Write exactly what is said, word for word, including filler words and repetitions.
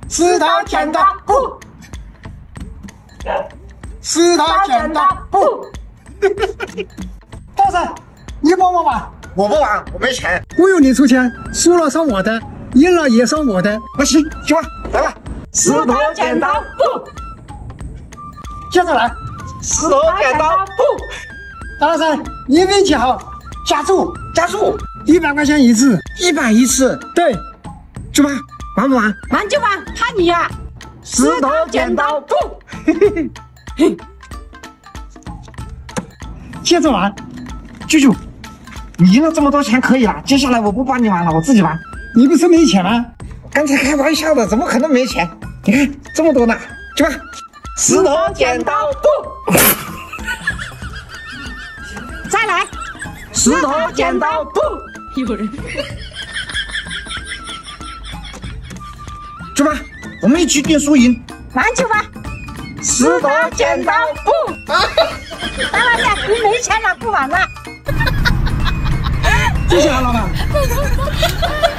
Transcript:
石头剪刀布，石头剪刀布。大圣，你帮我玩。 我不玩，我没钱。 不用你出钱，输了算我的，赢了也算我的。 不行，去吧，来吧。 石头剪刀布， 接着来。 石头剪刀布。 大圣，你运气好，加注加注， 一百块钱一次， 一百一次。 对， 去吧，玩不玩？ 玩就玩，看你呀、啊。石头剪刀布，嘿嘿嘿嘿。 接着玩。 舅舅，你赢了这么多钱可以了，接下来我不帮你玩了，我自己玩。 你不是没钱吗？ 刚才开玩笑的，怎么可能没钱？你看这么多呢，去吧。 石头剪刀布，再来。石头剪刀布，有人。 去吧，我们一起定输赢。 玩去吧。石头剪刀布。大老板，你没钱了，不玩了。 谢谢老板。